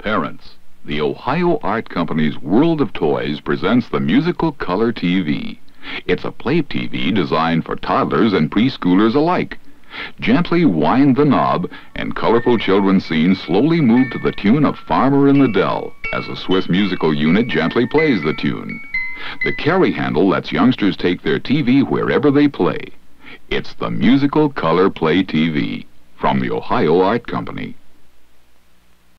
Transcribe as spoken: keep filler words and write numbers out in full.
Parents, the Ohio Art Company's World of Toys presents the musical color T V. It's a play T V designed for toddlers and preschoolers alike. Gently wind the knob, and colorful children's scenes slowly move to the tune of Farmer in the Dell, as a Swiss musical unit gently plays the tune. The carry handle lets youngsters take their T V wherever they play. It's the musical color play T V from the Ohio Art Company.